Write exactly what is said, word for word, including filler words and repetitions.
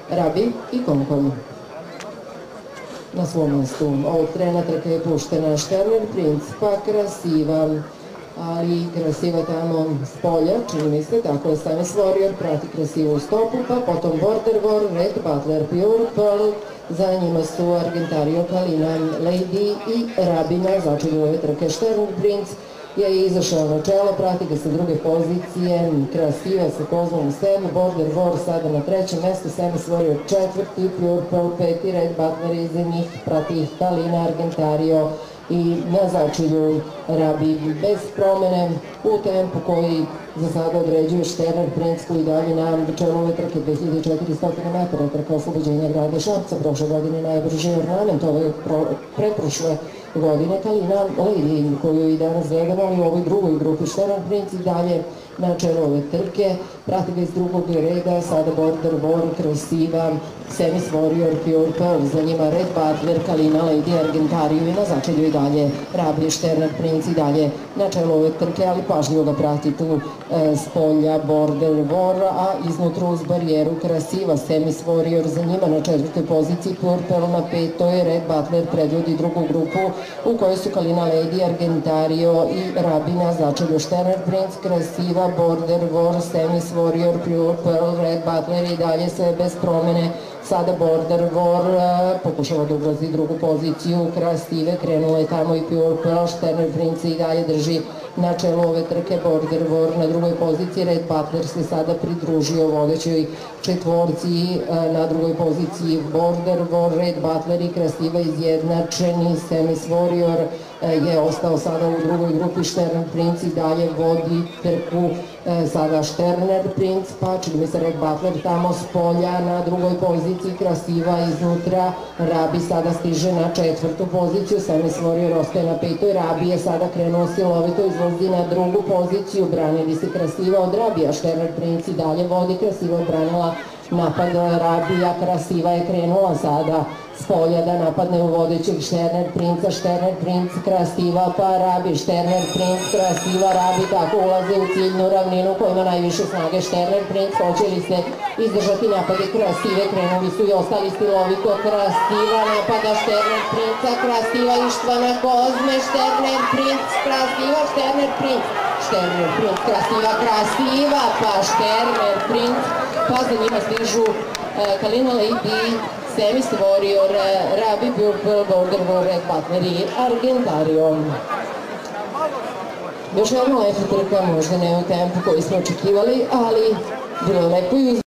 Rabi i Konkon. Na svom mestu ovog trena trka je puštena Šterner Princ, pa Krasiva, ali Krasiva tamo s polja, čini mi se, tako je Semis Warrior, prati Krasivu u stopu, pa potom Border War, Red Butler, Pure Pearl, za njima su Argentario, Kalina, Lady i Rabi. Na začelju ove trke Šterner Princ je izašao na čelo, prati ga sa druge pozicije Krasiva sa Kozlom u sedmu, Border War sada na trećem mestu, Semis Warrior četvrti, Pure Pearl peti, Red Butler iza njih, prati ih Kalina, Argentario i na začelju Rabi bez promene u tempu koji za sada određuje Šterner Princ, koji dalje na čelu ove trke dve hiljade četiristo metara, trka oslobođenja grada Šapca, prošle godine najbrži ornament, ove pretprošle godine Kalina Lady, koju i danas gledamo, ali u ovoj drugoj grupi Šterner Princ i dalje na čelu ove trke, prati ga iz drugog reda, sada Border War, Krasiva, Semis Warrior, Pure Pearl, za njima Red Butler, Kalina Lady, Argentario i na začelju i dalje Rabi, Šterner Princ i dalje na čelu ove trke, ali pažljivo ga prati tu s polja Border War, a iznutra uz barijeru Krasiva, Semis Warrior, za njima na četvrtoj poziciji, Pure Pearl na petoj, Red Butler predvodi drugu grupu u kojoj su Kalina Lady, Argentario i Rabi. Na začelju Šterner Princ, Krasiva, Border War, Semis Warrior, Pure Pearl, Red Butler i dalje sve bez promene. Sada Border War pokušava da uglazi drugu poziciju Krasive, krenula je tamo i Pure Pearl, Šterner Princ i dalje drži na čelu ove trke, Border War na drugoj poziciji, Red Butler se sada pridružio vodećoj četvorci, na drugoj poziciji Border War, Red Butler i Krasiva izjednačeni, Semis Warrior je ostao sada u drugoj grupi, Šterner Princ i dalje vodi trku, sada Šterner Princ, pa čini mi se Red Butler tamo s polja na drugoj poziciji, Krasiva iznutra, Rabi sada stiže na četvrtu poziciju, Semis Warrior ostaje na petoj, Rabi je sada krenuo silovito, izlazi na drugu poziciju, branili se Krasiva od Rabija, Šterner Princ i dalje vodi, Krasiva odbranila napad Rabija, Krasiva je krenula sada s polja da napadne u vodećeg Šterner Princa, Šterner Princ, Krasiva, pa Rabi, Šterner Princ, Krasiva, Rabi, tako ulaze u ciljnu ravninu koja ima najviše snage. Šterner Princ, hoće li se izdržati napade Krasive, krenuli su i ostali stilovito, Krasiva napada Šterner Princa, Krasiva Ištvana Kozme, Šterner Princ, Krasiva, Šterner Princ, Šterner Princ, Krasiva, Krasiva, pa Šterner Princ, pa za njima stižu Kalina Lady, Semis Warrior, Rabi, Pure Pearl, Border War, Red Butler i Argentario. Još jedna lepa trka, možda ne u tempu koji smo očekivali, ali bilo je lepo i